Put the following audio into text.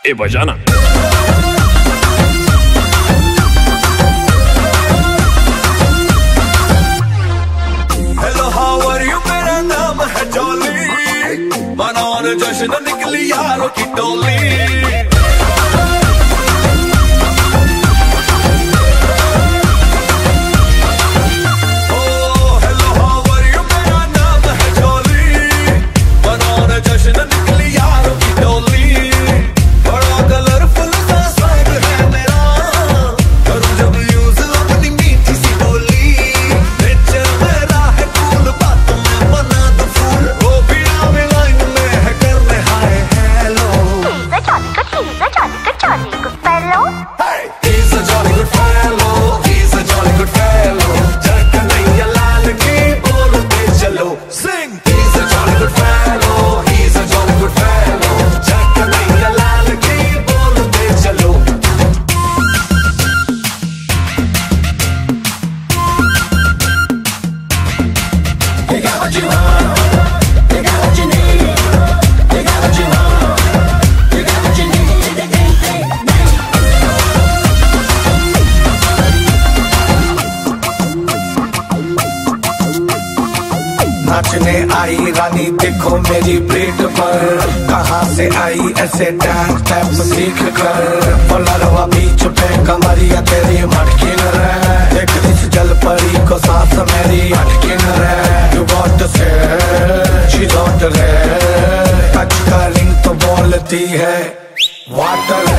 ए बजाना। Hello how are you, मेरा नाम है जॉली, मनाने जश्न निकली यारों की टोली। नाचने आई रानी देखो मेरी प्लेट पर, कहाँ से आई ऐसे डांस स्टेप सीख कर। पलरवा बीच पे कमरिया तेरी मटकी न रहे, देख इस जल परी को सांस मेरी अटकी न रहे। You got to say, she don't rare, touch का रिंग तो बोलती है वाटर